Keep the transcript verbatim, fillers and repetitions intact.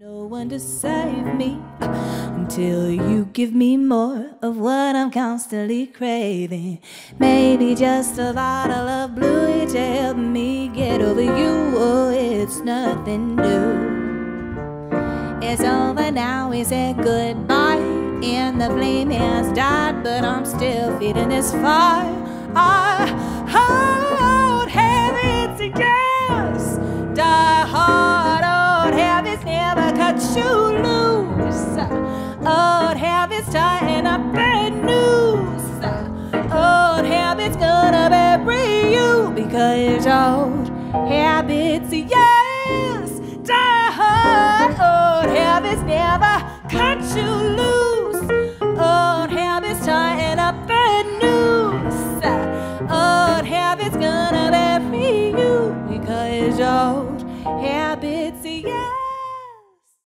No one to save me until you give me more of what I'm constantly craving. Maybe just a bottle of blue to help me get over you. Oh, it's nothing new. It's over now, we said goodbye, and the flame has died, but I'm still feeling this fire. I hold habits, yes, die hard. Old habits never cut you loose. Old habits tying up bad news. Old habits gonna bury you, because old habits, yes, die hard. Old habits never cut you loose.